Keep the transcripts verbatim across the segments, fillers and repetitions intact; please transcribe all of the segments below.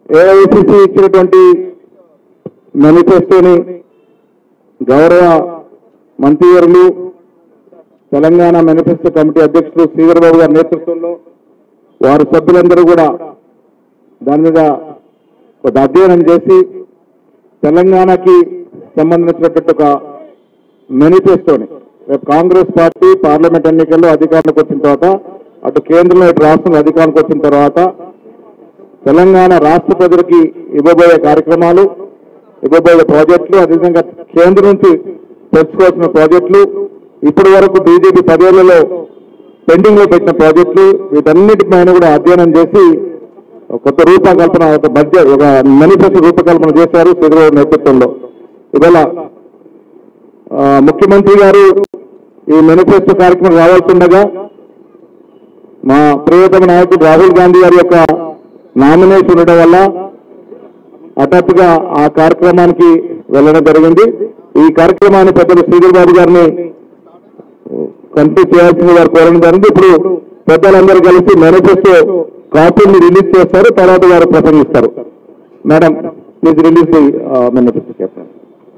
AICC ఇచ్చినటువంటి మేనిఫెస్టోని గౌరవ మంత్రివర్యులు తెలంగాణ మేనిఫెస్టో కమిటీ అధ్యక్షులు శ్రీధర్ బాబు గారి నేతృత్వంలో వారి సభ్యులందరూ కూడా దాని మీద ఒక అధ్యయనం చేసి తెలంగాణకి సంబంధించినటువంటి ఒక మేనిఫెస్టోని రేపు కాంగ్రెస్ పార్టీ పార్లమెంట్ ఎన్నికల్లో అధికారంలోకి వచ్చిన తర్వాత అటు కేంద్రంలో ఇటు రాష్ట్రంలో అధికారంలోకి వచ్చిన తర్వాత తెలంగాణ రాష్ట్ర ప్రజలకి ఇవ్వబోయే కార్యక్రమాలు, ఇవ్వబోయే ప్రాజెక్టులు, అదేవిధంగా కేంద్రం నుంచి తెచ్చుకోవాల్సిన ప్రాజెక్టులు, ఇప్పటి వరకు బీజేపీ పదేళ్లలో పెండింగ్ లో పెట్టిన ప్రాజెక్టులు, వీటన్నిటిపైన కూడా అధ్యయనం చేసి కొత్త రూపకల్పన, ఒక బడ్జెట్, ఒక మేనిఫెస్టో రూపకల్పన చేశారు చంద్రబాబు నేతృత్వంలో. ఇవాళ ముఖ్యమంత్రి గారు ఈ మేనిఫెస్టో కార్యక్రమం రావాల్సిండగా మా ప్రియతమ నాయకుడు రాహుల్ గాంధీ గారి యొక్క నామినేషన్ ఉండడం వల్ల హఠాత్తుగా ఆ కార్యక్రమానికి వెళ్ళడం జరిగింది. ఈ కార్యక్రమాన్ని పెద్దలు శ్రీధర్ బాబు గారిని కంప్లీట్ చేయాల్సింది వారు కోరడం జరిగింది. ఇప్పుడు పెద్దలందరూ కలిసి మేనిఫెస్టో కాపీని రిలీజ్ చేస్తారు, తర్వాత వారు ప్రసంగిస్తారు. Madam please release the manifesto చెప్పండి.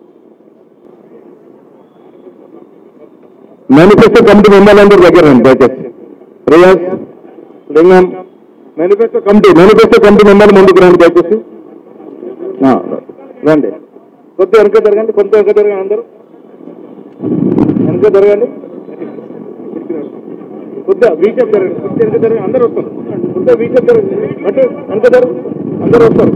మేనిఫెస్టో కమిటీ మెంబర్లందరూ దగ్గర రండి దయచేసి. రియాజ్, లింగం, మేనిఫెస్టో కమిటీ మేనిఫెస్టో కమిటీ మెంబర్లు ముందుకు రండి దయచేసి. రండి, కొద్ది వెనక జరగండి, కొంత వెనక జరగండి, అందరూ వెనక జరగండి, కొద్దిగా వీచప్ జరగండి, కొద్ది వెనక జరగండి, అందరూ వస్తారు. కొద్దిగా వీచప్ జరగండి, అంటే వెనక జరగ అందరూ వస్తారు.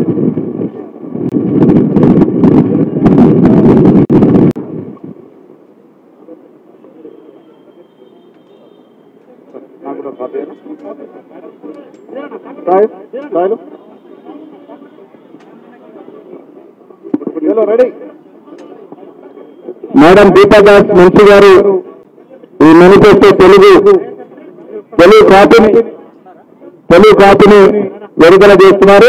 మేడం దీపాదాస్ మంచి గారు ఈ మేనిఫెస్టో తెలుగు తెలుగు కాపీని తెలుగు కాపీని విడుదల చేస్తున్నారు.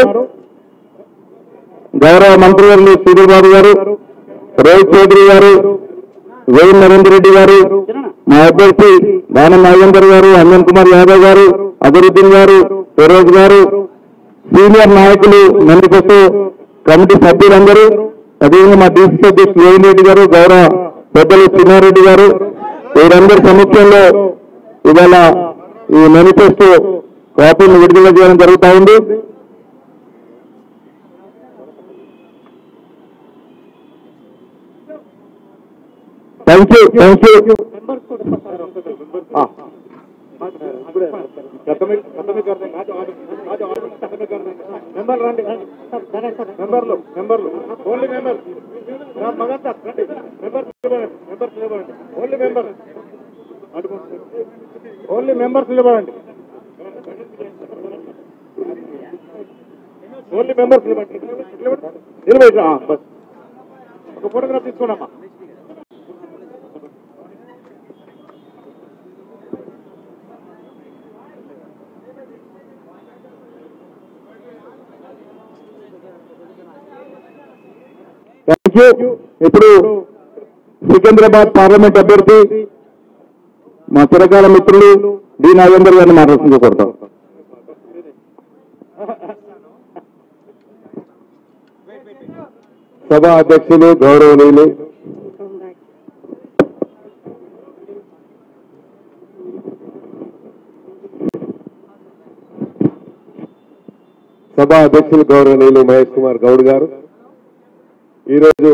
గౌరవ మంత్రివర్యులు శ్రీధర్ బాబు గారు, రోహిత్ చౌదరి గారు, వేయి నరేందర్ రెడ్డి గారు, మా అభ్యర్థి దానం నాగేందర్ గారు, అంజన్ కుమార్ యాదవ్ గారు, అజరుద్దీన్ గారు, ఫిరోజ్ గారు, సీనియర్ నాయకులు, మేనిఫెస్టో కమిటీ సభ్యులందరూ, అదేవిధంగా మా డీసీసీ అధ్యక్షులు వేయిన్ రెడ్డి గారు, గౌరవ పెద్దలు చిన్నారెడ్డి గారు, వీరందరి సమక్షంలో ఇవాళ ఈ మేనిఫెస్టో కాపీని విడుదల చేయడం జరుగుతూ ఉంది. Thank you thank you member రండి, మెంబర్లు మెంబర్లు ఓన్లీ మెంబర్ మగంతా రండి, మెంబర్స్ మెంబర్స్ నిలబడండి, ఓన్లీ మెంబర్ ఓన్లీ మెంబర్స్ నిలబడండి, ఓన్లీ మెంబర్స్ నిలబడి నిలబడి బస్ ఒక ఫోటోగ్రాఫ్ తీసుకోండమ్మా. Thank you. ఇప్పుడు సికింద్రాబాద్ పార్లమెంట్ అభ్యర్థి మా చిరకాల మిత్రులు డి నాగేందర్ గారిని మాట్లాడుతూ కొడతాం. సభా అధ్యక్షులు గౌరవనీయులు సభా అధ్యక్షులు గౌరవనీయులు మహేష్ కుమార్ గౌడ్ గారు, ఈరోజు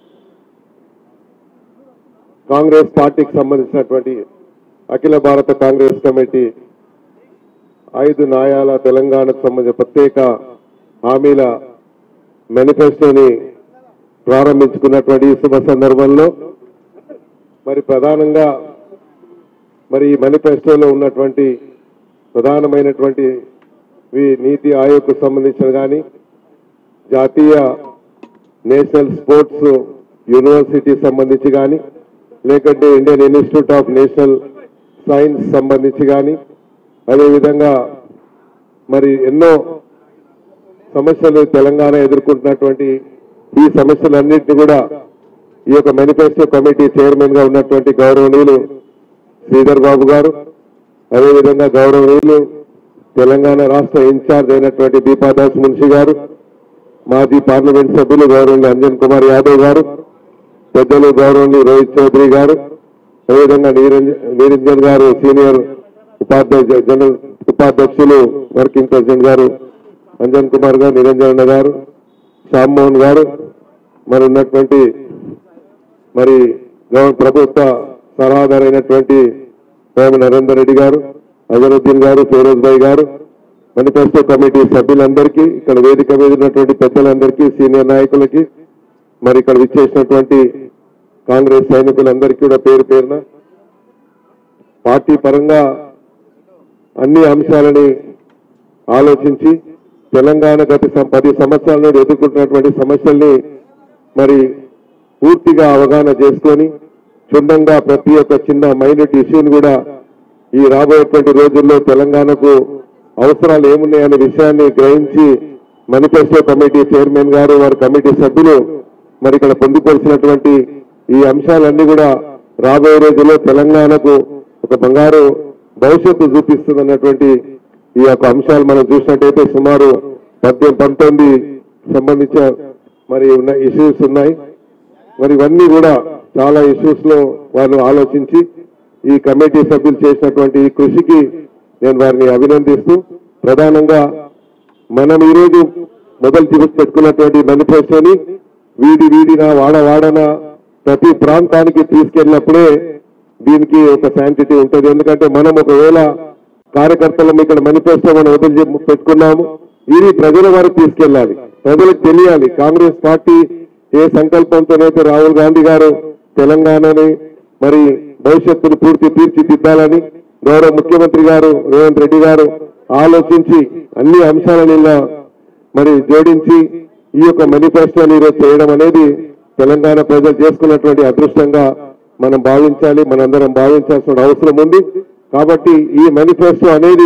కాంగ్రెస్ పార్టీకి సంబంధించినటువంటి అఖిల భారత కాంగ్రెస్ కమిటీ ఐదు న్యాయాల తెలంగాణకు సంబంధించిన ప్రత్యేక హామీల మేనిఫెస్టోని ప్రారంభించుకున్నటువంటి ఈ శుభ సందర్భంలో మరి ప్రధానంగా మరి ఈ మేనిఫెస్టోలో ఉన్నటువంటి ప్రధానమైనటువంటి నీతి ఆయోగ్కు సంబంధించిన కానీ జాతీయ నేషనల్ స్పోర్ట్స్ యూనివర్సిటీ సంబంధించి కానీ లేకంటే Indian Institute of National Science సంబంధించి కానీ అదేవిధంగా మరి ఎన్నో సమస్యలు తెలంగాణ ఎదుర్కొంటున్నటువంటి ఈ సమస్యలన్నింటినీ కూడా ఈ యొక్క మేనిఫెస్టో కమిటీ చైర్మన్ గా ఉన్నటువంటి గౌరవనీయులు శ్రీధర్ బాబు గారు, అదేవిధంగా గౌరవనీయులు తెలంగాణ రాష్ట్ర ఇన్ఛార్జ్ అయినటువంటి దీపాదాస్ మున్షి గారు, మాజీ పార్లమెంట్ సభ్యులు గౌరవనీయులు అంజన్ కుమార్ యాదవ్ గారు, పెద్దలు గౌరవనీయులు రోహిత్ చౌదరి గారు, అదేవిధంగా నిరంజన్ గారు సీనియర్ ఉపాధ్యక్ష జనరల్ ఉపాధ్యక్షులు వర్కింగ్ ప్రెసిడెంట్ గారు అంజన్ కుమార్ గారు, నిరంజన్ గారు, శ్యామ్మోహన్ గారు, మరి ఉన్నటువంటి మరి ప్రభుత్వ సలహాదారైనటువంటి వేమ నరేందర్ రెడ్డి గారు, అజరుద్దీన్ గారు, ఫిరోజ్ భాయ్ గారు, మేనిఫెస్టో కమిటీ సభ్యులందరికీ, ఇక్కడ వేదిక మీద ఉన్నటువంటి పెద్దలందరికీ, సీనియర్ నాయకులకి, మరి ఇక్కడ విచ్చేసినటువంటి కాంగ్రెస్ సైనికులందరికీ కూడా పేరు పేరున పార్టీ పరంగా అన్ని అంశాలని ఆలోచించి తెలంగాణ గత పది సంవత్సరాల నుండి ఎదుర్కొంటున్నటువంటి సమస్యల్ని మరి పూర్తిగా అవగాహన చేసుకొని క్షుణ్ణంగా ప్రతి ఒక్క చిన్న మైనూట్ ఇష్యూని కూడా ఈ రాబోయేటువంటి రోజుల్లో తెలంగాణకు అవసరాలు ఏమున్నాయనే విషయాన్ని గ్రహించి మేనిఫెస్టో కమిటీ చైర్మన్ గారు, వారి కమిటీ సభ్యులు మరి ఇక్కడ పొందుపరిచినటువంటి ఈ అంశాలన్నీ కూడా రాబోయే రోజుల్లో తెలంగాణకు ఒక బంగారు భవిష్యత్తు చూపిస్తుందన్నటువంటి ఈ యొక్క అంశాలు మనం చూసినట్టయితే సుమారు పద్దెనిమిది పంతొమ్మిది సంబంధించిన మరి ఉన్న ఇష్యూస్ ఉన్నాయి. మరి ఇవన్నీ కూడా చాలా ఇష్యూస్ లో వాళ్ళు ఆలోచించి ఈ కమిటీ సభ్యులు చేసినటువంటి ఈ కృషికి నేను వారిని అభినందిస్తూ, ప్రధానంగా మనం ఈరోజు మొదలు చూసి పెట్టుకున్నటువంటి మేనిఫెస్టోని వీడి వీడిన వాడ వాడన ప్రతి ప్రాంతానికి తీసుకెళ్ళినప్పుడే దీనికి ఒక శాంటిటీ ఉంటుంది. ఎందుకంటే మనం ఒకవేళ కార్యకర్తలం ఇక్కడ మేనిఫెస్టో మనం వదిలి పెట్టుకున్నాము, ఇది ప్రజల వరకు తీసుకెళ్ళాలి, ప్రజలకు తెలియాలి కాంగ్రెస్ పార్టీ ఏ సంకల్పంతోనైతే రాహుల్ గాంధీ గారు తెలంగాణని మరి భవిష్యత్తును పూర్తి తీర్చిదిద్దాలని గౌరవ ముఖ్యమంత్రి గారు రేవంత్ రెడ్డి గారు ఆలోచించి అన్ని అంశాలను మరి జోడించి ఈ యొక్క మేనిఫెస్టోని ఈరోజు చేయడం అనేది తెలంగాణ ప్రజలు చేసుకున్నటువంటి అదృష్టంగా మనం భావించాలి, మనందరం భావించాల్సిన అవసరం ఉంది. కాబట్టి ఈ మేనిఫెస్టో అనేది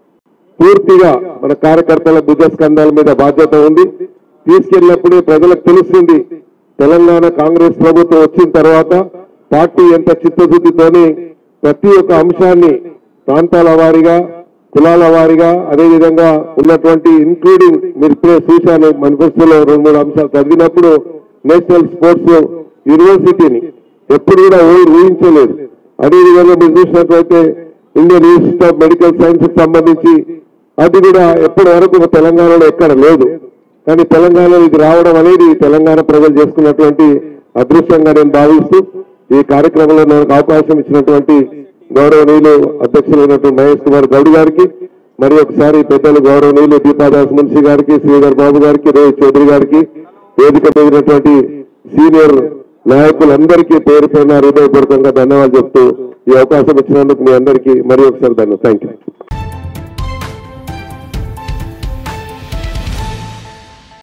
పూర్తిగా మన కార్యకర్తల భుజస్కంధాల మీద బాధ్యత ఉంది. తీసుకెళ్ళినప్పుడే ప్రజలకు తెలుస్తుంది తెలంగాణ కాంగ్రెస్ ప్రభుత్వం వచ్చిన తర్వాత పార్టీ ఎంత చిత్తశుద్ధితోని ప్రతి ఒక్క అంశాన్ని ప్రాంతాల వారీగా, కులాల వారీగా, అదేవిధంగా ఉన్నటువంటి ఇన్క్లూడింగ్ మీరు ఇప్పుడే చూశాను మేనిఫెస్టోలో రెండు మూడు అంశాలు చదివినప్పుడు నేషనల్ స్పోర్ట్స్ యూనివర్సిటీని ఎప్పుడు కూడా ఊహించలేదు. అదేవిధంగా మీరు చూసినట్లయితే Indian Institute of Medical Science కి సంబంధించి అది కూడా ఎప్పటి వరకు తెలంగాణలో ఎక్కడ లేదు. కానీ తెలంగాణలో ఇది రావడం అనేది తెలంగాణ ప్రజలు చేసుకున్నటువంటి అదృష్టంగా నేను భావిస్తూ ఈ కార్యక్రమంలో నాకు అవకాశం ఇచ్చినటువంటి గౌరవనీయులు అధ్యక్షులైనటువంటి మహేష్ కుమార్ గౌడ్ గారికి, మరి ఒకసారి పెద్దలు గౌరవనీయులు దీపాదాస్ మున్షి గారికి, శ్రీధర్ బాబు గారికి, రోహిత్ చౌదరి గారికి, వేదిక పెరిగినటువంటి సీనియర్ నాయకులందరికీ పేరు పేరున హృదయపూర్వకంగా ధన్యవాదాలు చెప్తూ ఈ అవకాశం ఇచ్చినందుకు మీ అందరికీ మరి ఒకసారి ధన్యవాదాలు. Thank you.